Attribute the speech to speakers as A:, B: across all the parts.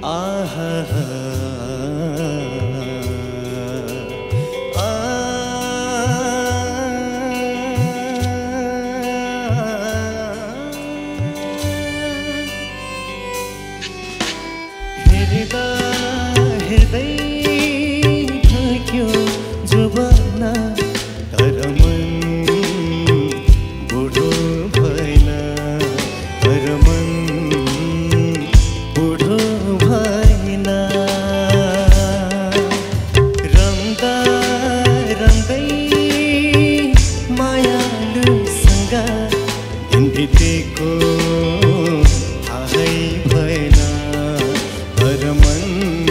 A: हेर्दै थाक्यो जुबाना तर मन बुढो भएन तर मन बुढो भएन रङ्दा रङ्दै मायालुसँग दिन बितेको थाहै भएन तर मन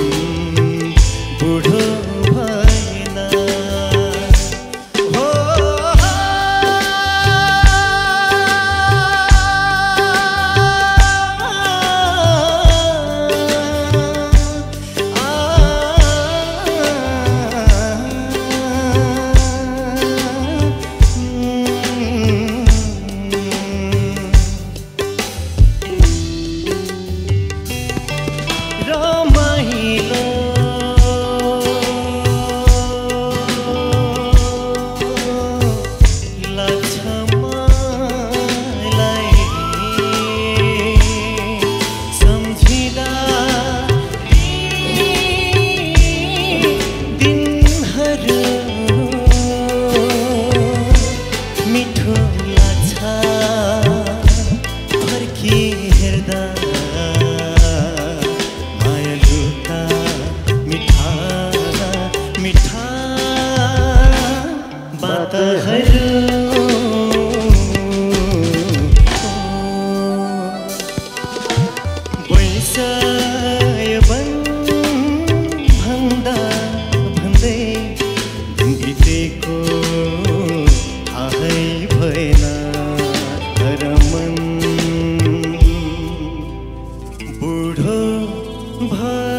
A: बुढो भएन हो भन्दा भन्दै दिन बितेको थाहै भएन तर मन बुढो भएन।